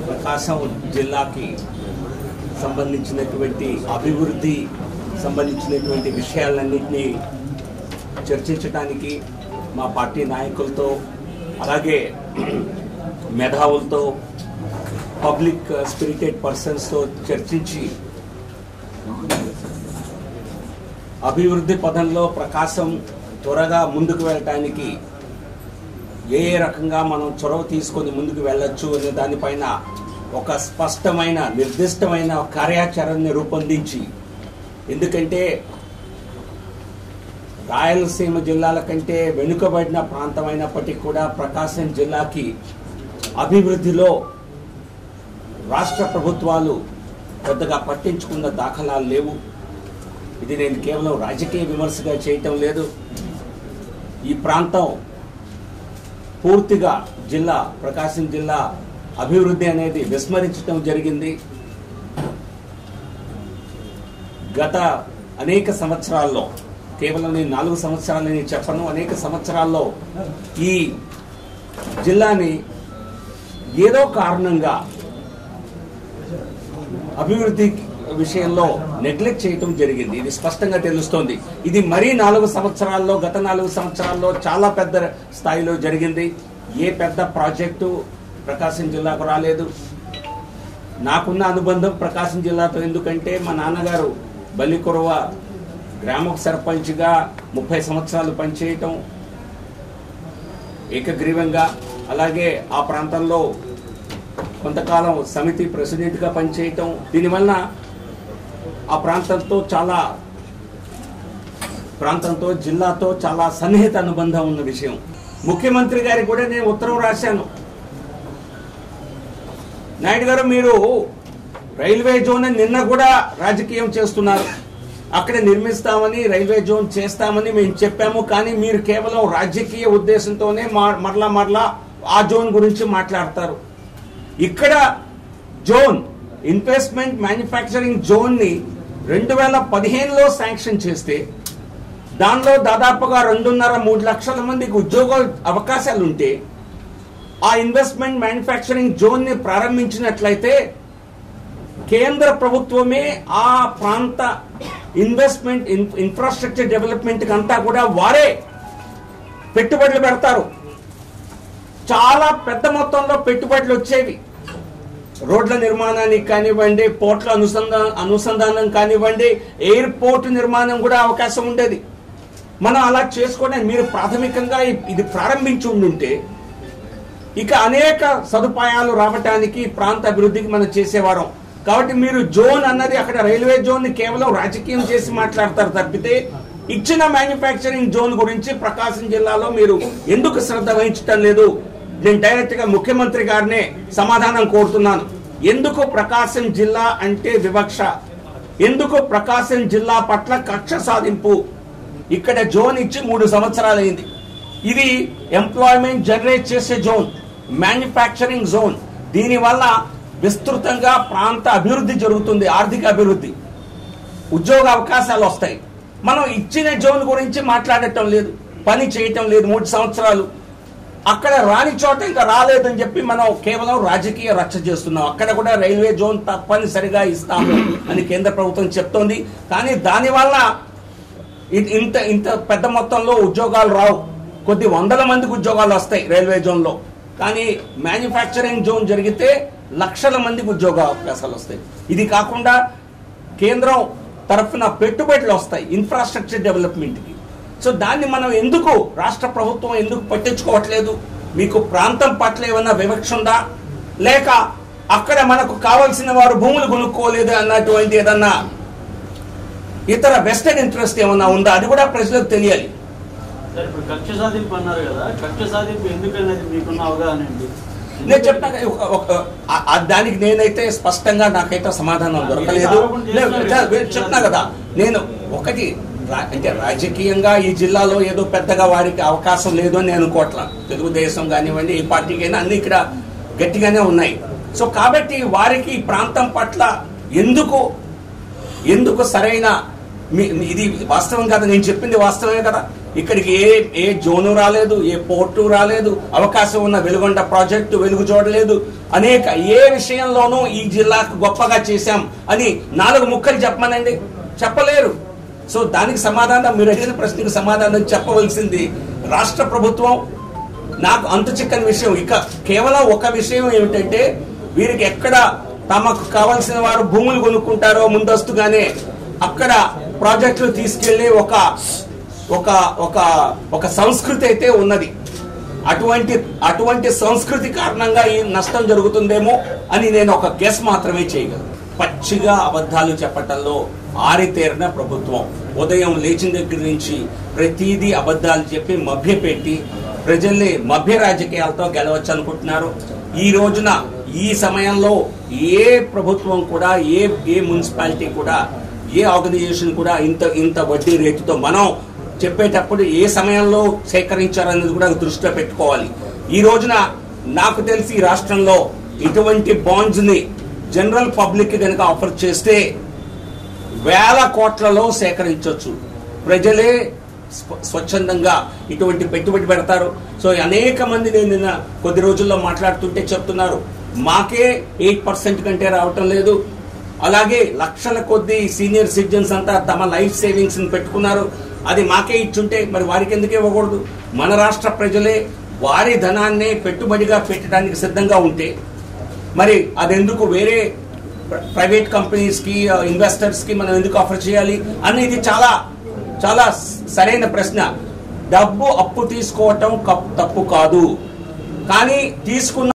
ప్రకాశం జిల్లాకి సంబంధించినటువంటి అభివృద్ధి సంబంధించినటువంటి విషయాలన్నింటినీ చర్చించడానికి మా పార్టీ నాయకులతో అలాగే మేధావులతో పబ్లిక్ స్పిరిటెడ్ పర్సన్స్తో చర్చించి అభివృద్ధి పదంలో ప్రకాశం త్వరగా ముందుకు వెళ్ళటానికి ఏ రకంగా మనం చొరవ తీసుకొని ముందుకు వెళ్ళొచ్చు అనే దానిపైన ఒక స్పష్టమైన నిర్దిష్టమైన కార్యాచరణని రూపొందించి, ఎందుకంటే రాయలసీమ జిల్లాల కంటే వెనుకబడిన ప్రాంతమైనప్పటికీ కూడా ప్రకాశం జిల్లాకి అభివృద్ధిలో రాష్ట్ర ప్రభుత్వాలు పెద్దగా పట్టించుకున్న దాఖలాలు లేవు. ఇది నేను కేవలం రాజకీయ విమర్శగా చేయటం లేదు. ఈ ప్రాంతం పూర్తిగా ప్రకాశం జిల్లా అభివృద్ధి అనేది విస్మరించడం జరిగింది. గత అనేక సంవత్సరాల్లో, కేవలం నేను 4 సంవత్సరాలని చెప్పను, అనేక సంవత్సరాల్లో ఈ జిల్లాని ఏదో కారణంగా అభివృద్ధి విషయంలో నెగ్లెక్ట్ చేయటం జరిగింది. ఇది స్పష్టంగా తెలుస్తోంది. ఇది మరీ 4 సంవత్సరాల్లో, గత 4 సంవత్సరాల్లో చాలా పెద్ద స్థాయిలో జరిగింది. ఏ పెద్ద ప్రాజెక్టు ప్రకాశం జిల్లాకు రాలేదు. నాకున్న అనుబంధం ప్రకాశం జిల్లాతో ఎందుకంటే మా నాన్నగారు బల్లికొరవ గ్రామ సర్పంచ్గా 30 సంవత్సరాలు పనిచేయటం ఏకగ్రీవంగా, అలాగే ఆ ప్రాంతంలో కొంతకాలం సమితి ప్రెసిడెంట్గా పనిచేయటం, దీనివల్ల ఆ ప్రాంతంతో జిల్లాతో చాలా సన్నిహిత అనుబంధం ఉన్న విషయం. ముఖ్యమంత్రి గారికి కూడా నేను ఉత్తరం రాశాను. నాయుడు గారు, మీరు రైల్వే జోన్ నిన్న కూడా రాజకీయం చేస్తున్నారు. అక్కడ నిర్మిస్తామని, రైల్వే జోన్ చేస్తామని మేము చెప్పాము. కానీ మీరు కేవలం రాజకీయ ఉద్దేశంతోనే మరలా ఆ జోన్ గురించి మాట్లాడతారు. ఇక్కడ జోన్ ఇన్వెస్ట్మెంట్ మ్యానుఫ్యాక్చరింగ్ జోన్ ని 2015లో శాంక్షన్ చేస్తే దానిలో దాదాపుగా 2.5-3 లక్షల మందికి ఉద్యోగ అవకాశాలు ఉంటే, ఆ ఇన్వెస్ట్మెంట్ మ్యానుఫ్యాక్చరింగ్ జోన్ ని ప్రారంభించినట్లయితే కేంద్ర ప్రభుత్వమే ఆ ప్రాంత ఇన్వెస్ట్మెంట్ ఇన్ఫ్రాస్ట్రక్చర్ డెవలప్మెంట్ అంతా కూడా వారే పెట్టుబడులు పెడతారు. చాలా పెద్ద మొత్తంలో పెట్టుబడులు వచ్చేవి. రోడ్ల నిర్మాణానికి కానివ్వండి, పోర్ట్ల అనుసంధానం కానివ్వండి, ఎయిర్పోర్ట్ నిర్మాణం కూడా అవకాశం ఉండేది. మనం అలా చేసుకోవడానికి మీరు ప్రాథమికంగా ఇది ప్రారంభించి ఉండుంటే ఇక అనేక సదుపాయాలు రావటానికి, ప్రాంత అభివృద్ధికి మనం చేసేవారం. కాబట్టి మీరు జోన్ అన్నది, అక్కడ రైల్వే జోన్ ని కేవలం రాజకీయం చేసి మాట్లాడతారు తప్పితే ఇచ్చిన మ్యానుఫ్యాక్చరింగ్ జోన్ గురించి ప్రకాశం జిల్లాలో మీరు ఎందుకు శ్రద్ధ వహించటం లేదు? నేను డైరెక్ట్ గా ముఖ్యమంత్రి గారినే సమాధానం కోరుతున్నాను. ఎందుకు ప్రకాశం జిల్లా అంటే వివక్ష? ఎందుకు ప్రకాశం జిల్లా పట్ల కక్ష సాధింపు? ఇక్కడ జోన్ ఇచ్చి 3 సంవత్సరాలు అయింది. ఇది ఎంప్లాయ్మెంట్ జనరేట్ చేసే జోన్, మ్యానుఫ్యాక్చరింగ్ జోన్. దీనివల్ల విస్తృతంగా ప్రాంత అభివృద్ధి జరుగుతుంది, ఆర్థిక అభివృద్ధి, ఉద్యోగ అవకాశాలు వస్తాయి. మనం ఇచ్చిన జోన్ గురించి మాట్లాడటం లేదు, పని చేయటం లేదు 3 సంవత్సరాలు. అక్కడ రాని చోట ఇంకా రాలేదని చెప్పి మనం కేవలం రాజకీయ రక్ష చేస్తున్నాం. అక్కడ కూడా రైల్వే జోన్ తప్పనిసరిగా ఇస్తాము అని కేంద్ర ప్రభుత్వం చెప్తోంది. కానీ దానివల్ల ఇంత పెద్ద మొత్తంలో ఉద్యోగాలు రావు. కొద్ది వందల మందికి ఉద్యోగాలు వస్తాయి రైల్వే జోన్లో. కానీ మ్యానుఫ్యాక్చరింగ్ జోన్ జరిగితే లక్షల మందికి ఉద్యోగ అవకాశాలు వస్తాయి. ఇది కాకుండా కేంద్రం తరఫున పెట్టుబడులు వస్తాయి ఇన్ఫ్రాస్ట్రక్చర్ డెవలప్మెంట్కి. సో దాన్ని మనం ఎందుకు, రాష్ట్ర ప్రభుత్వం ఎందుకు పట్టించుకోవట్లేదు? మీకు ప్రాంతం పట్ల ఏమన్నా వివక్ష ఉందా, లేక అక్కడ మనకు కావాల్సిన వారు భూములు కొనుక్కోలేదు అన్నటువంటి ఏదన్నా ఇతర వెస్టెడ్ ఇంట్రెస్ట్ ఏమన్నా ఉందా? అది కూడా ప్రజలకు తెలియాలి. కక్ష సాధింపు అన్నారు కదా, కక్ష సాధింపు ఎందుకనేది మీకున్న అవగాహన ఏంటి? నేను చెప్తా, దానికి నేనైతే స్పష్టంగా నాకైతే సమాధానం దొరకలేదు. చెప్తున్నా కదా, నేను ఒకటి అంటే రాజకీయంగా ఈ జిల్లాలో ఏదో పెద్దగా వారికి అవకాశం లేదు అని నేను అనుకోవట్లా. తెలుగుదేశం కానివ్వండి, ఏ పార్టీకైనా అన్ని ఇక్కడ గట్టిగానే ఉన్నాయి. సో కాబట్టి వారికి ప్రాంతం పట్ల ఎందుకు సరైన, ఇది వాస్తవం కదా, నేను చెప్పింది వాస్తవమే కదా. ఇక్కడికి ఏ జోను రాలేదు, ఏ పోర్టు రాలేదు, అవకాశం ఉన్న వెలుగొండ ప్రాజెక్టు వెలుగు చూడలేదు, అనేక ఏ విషయంలోనూ ఈ జిల్లాకు గొప్పగా చేశాం అని 4 ముక్కలు చెప్పమనండి, చెప్పలేరు. సో దానికి సమాధానం, మీరు అడిగిన ప్రశ్నకు సమాధానం చెప్పవలసింది రాష్ట్ర ప్రభుత్వం. నాకు అంతు చిక్కని విషయం ఇక కేవలం ఒక విషయం ఏమిటంటే, వీరికి ఎక్కడ తమకు కావాల్సిన వారు భూములు కొనుక్కుంటారో ముందస్తుగానే అక్కడ ప్రాజెక్టులు తీసుకెళ్లి ఒక సంస్కృతి అయితే ఉన్నది. అటువంటి సంస్కృతి కారణంగా ఈ నష్టం జరుగుతుందేమో అని నేను ఒక గెస్ మాత్రమే చేయగలను. పచ్చిగా అబద్ధాలు చెప్పటంలో ఆరితేరిన ప్రభుత్వం. ఉదయం లేచిన దగ్గర నుంచి ప్రతిదీ అబద్ధాలు చెప్పి మభ్యపెట్టి ప్రజల్ని మభ్య రాజకీయాలతో గెలవచ్చు అనుకుంటున్నారు. ఈ రోజున ఈ సమయంలో ఏ ప్రభుత్వం కూడా, ఏ మున్సిపాలిటీ కూడా, ఏ ఆర్గనైజేషన్ కూడా ఇంత వడ్డీ రేటుతో మనం చెప్పేటప్పుడు ఏ సమయంలో సేకరించారనేది కూడా దృష్టిలో పెట్టుకోవాలి. ఈ రోజున నాకు తెలిసి రాష్ట్రంలో ఇటువంటి బాండ్స్ ని జనరల్ పబ్లిక్ కనుక ఆఫర్ చేస్తే వేల కోట్లలో సేకరించవచ్చు. ప్రజలే స్వచ్ఛందంగా ఇటువంటి పెట్టుబడి పెడతారు. సో అనేక మంది నేను నిన్న కొద్ది రోజుల్లో మాట్లాడుతుంటే చెప్తున్నారు, మాకే 8% కంటే రావటం లేదు. అలాగే లక్షల కొద్ది సీనియర్ సిటిజన్స్ అంతా తమ లైఫ్ సేవింగ్స్ ని పెట్టుకున్నారు, అది మాకే ఇచ్చుంటే మరి వారికి ఎందుకు ఇవ్వకూడదు? మన రాష్ట్ర ప్రజలే వారి ధనాన్ని పెట్టుబడిగా పెట్టడానికి సిద్ధంగా ఉంటే మరి అదెందుకు వేరే ప్రైవేట్ కంపెనీస్ కి, ఇన్వెస్టర్స్ కి మనం ఎందుకు ఆఫర్ చేయాలి అనేది చాలా చాలా సరైన ప్రశ్న. డబ్బు అప్పు తీసుకోవటం తప్పు కాదు, కానీ తీసుకున్న